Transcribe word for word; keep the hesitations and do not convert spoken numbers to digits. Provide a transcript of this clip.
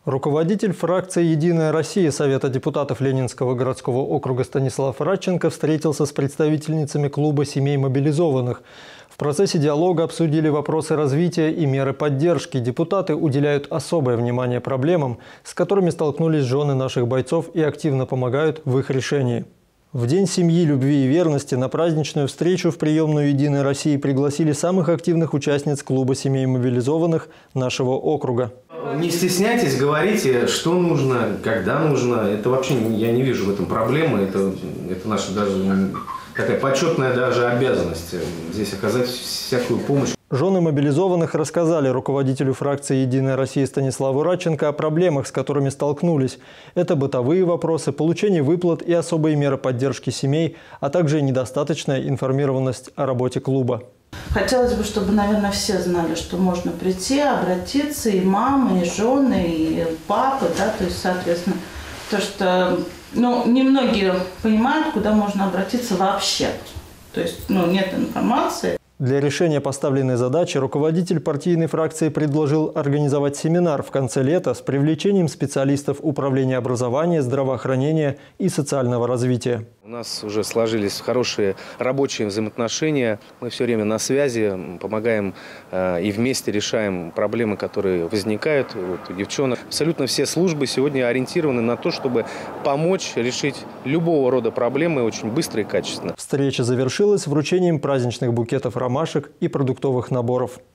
Руководитель фракции «Единая Россия» Совета депутатов Ленинского городского округа Станислав Радченко встретился с представительницами клуба семей мобилизованных. В процессе диалога обсудили вопросы развития и меры поддержки. Депутаты уделяют особое внимание проблемам, с которыми столкнулись жены наших бойцов, и активно помогают в их решении. В День семьи, любви и верности на праздничную встречу в приемную «Единой России» пригласили самых активных участниц клуба семей мобилизованных нашего округа. Не стесняйтесь, говорите, что нужно, когда нужно. Это вообще, я не вижу в этом проблемы. Это, это наша даже такая почетная даже обязанность здесь оказать всякую помощь. Жены мобилизованных рассказали руководителю фракции «Единая Россия» Станиславу Радченко о проблемах, с которыми столкнулись. Это бытовые вопросы, получение выплат и особые меры поддержки семей, а также недостаточная информированность о работе клуба. Хотелось бы, чтобы, наверное, все знали, что можно прийти, обратиться, и мамы, и жены, и папы, да, то есть, соответственно, то, что, ну, немногие понимают, куда можно обратиться вообще. То есть, ну, нет информации. Для решения поставленной задачи руководитель партийной фракции предложил организовать семинар в конце лета с привлечением специалистов управления образования, здравоохранения и социального развития. У нас уже сложились хорошие рабочие взаимоотношения. Мы все время на связи, помогаем э, и вместе решаем проблемы, которые возникают вот, у девчонок. Абсолютно все службы сегодня ориентированы на то, чтобы помочь решить любого рода проблемы очень быстро и качественно. Встреча завершилась вручением праздничных букетов ромашек и продуктовых наборов.